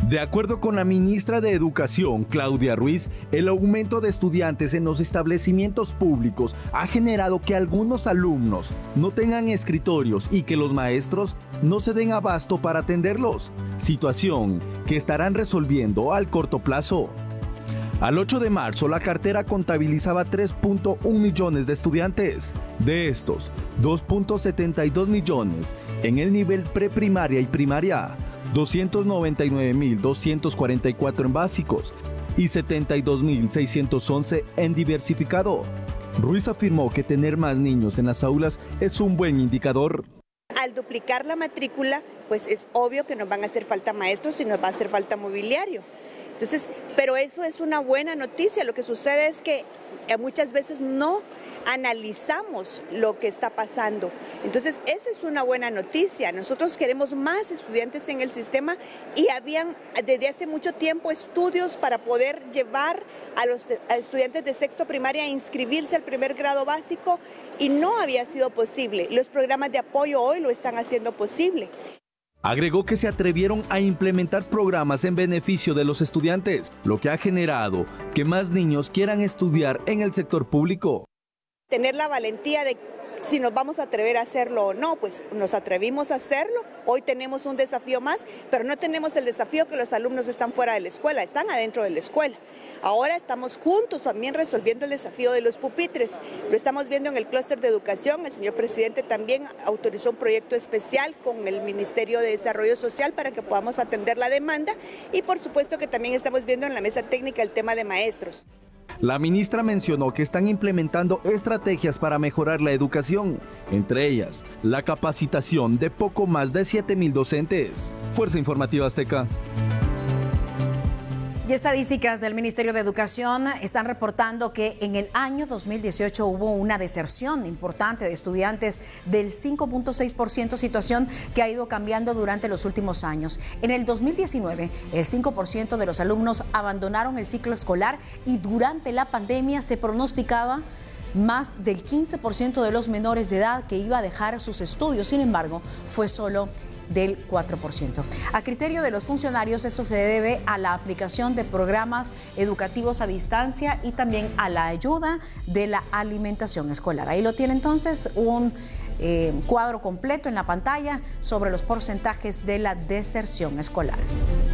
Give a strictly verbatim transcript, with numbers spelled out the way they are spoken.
De acuerdo con la ministra de Educación, Claudia Ruiz, el aumento de estudiantes en los establecimientos públicos ha generado que algunos alumnos no tengan escritorios y que los maestros no se den abasto para atenderlos, situación que estarán resolviendo al corto plazo. Al ocho de marzo, la cartera contabilizaba tres punto uno millones de estudiantes. De estos, dos punto setenta y dos millones en el nivel preprimaria y primaria, doscientos noventa y nueve mil doscientos cuarenta y cuatro en básicos y setenta y dos mil seiscientos once en diversificado. Ruiz afirmó que tener más niños en las aulas es un buen indicador. Al duplicar la matrícula, pues es obvio que nos van a hacer falta maestros y nos va a hacer falta mobiliario. Entonces, pero eso es una buena noticia. Lo que sucede es que muchas veces no analizamos lo que está pasando. Entonces, esa es una buena noticia. Nosotros queremos más estudiantes en el sistema y habían desde hace mucho tiempo estudios para poder llevar a los a estudiantes de sexto primaria a inscribirse al primer grado básico y no había sido posible. Los programas de apoyo hoy lo están haciendo posible. Agregó que se atrevieron a implementar programas en beneficio de los estudiantes, lo que ha generado que más niños quieran estudiar en el sector público. Tener la valentía de si nos vamos a atrever a hacerlo o no, pues nos atrevimos a hacerlo. Hoy tenemos un desafío más, pero no tenemos el desafío que los alumnos están fuera de la escuela, están adentro de la escuela. Ahora estamos juntos también resolviendo el desafío de los pupitres. Lo estamos viendo en el clúster de educación. El señor presidente también autorizó un proyecto especial con el Ministerio de Desarrollo Social para que podamos atender la demanda y por supuesto que también estamos viendo en la mesa técnica el tema de maestros. La ministra mencionó que están implementando estrategias para mejorar la educación, entre ellas la capacitación de poco más de siete mil docentes. Fuerza Informativa Azteca. Y estadísticas del Ministerio de Educación están reportando que en el año dos mil dieciocho hubo una deserción importante de estudiantes del cinco punto seis por ciento, situación que ha ido cambiando durante los últimos años. En el dos mil diecinueve, el cinco por ciento de los alumnos abandonaron el ciclo escolar y durante la pandemia se pronosticaba más del quince por ciento de los menores de edad que iba a dejar sus estudios. Sin embargo, fue solo del cuatro por ciento. A criterio de los funcionarios, esto se debe a la aplicación de programas educativos a distancia y también a la ayuda de la alimentación escolar. Ahí lo tiene entonces un eh, cuadro completo en la pantalla sobre los porcentajes de la deserción escolar.